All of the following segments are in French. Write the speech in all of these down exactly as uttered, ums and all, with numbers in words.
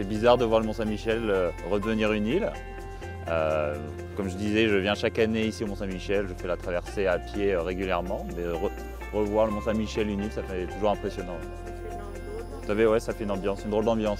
bizarre de voir le Mont Saint-Michel euh, redevenir une île. Euh, comme je disais, je viens chaque année ici au Mont Saint-Michel, je fais la traversée à pied euh, régulièrement, mais re revoir le Mont Saint-Michel une île, ça fait toujours impressionnant. Vous savez, ouais, ça fait une ambiance, une drôle d'ambiance.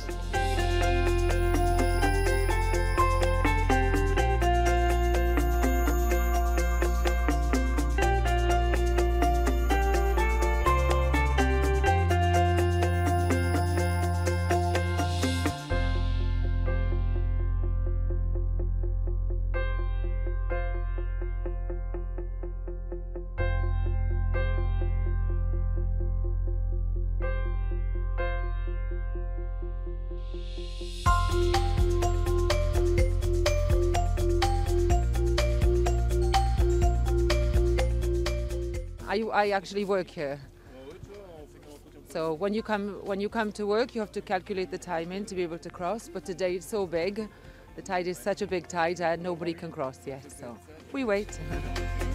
I, I actually work here. So when you come when you come to work, you have to calculate the time in to be able to cross. But today it's so big, the tide is such a big tide that nobody can cross yet. So we wait.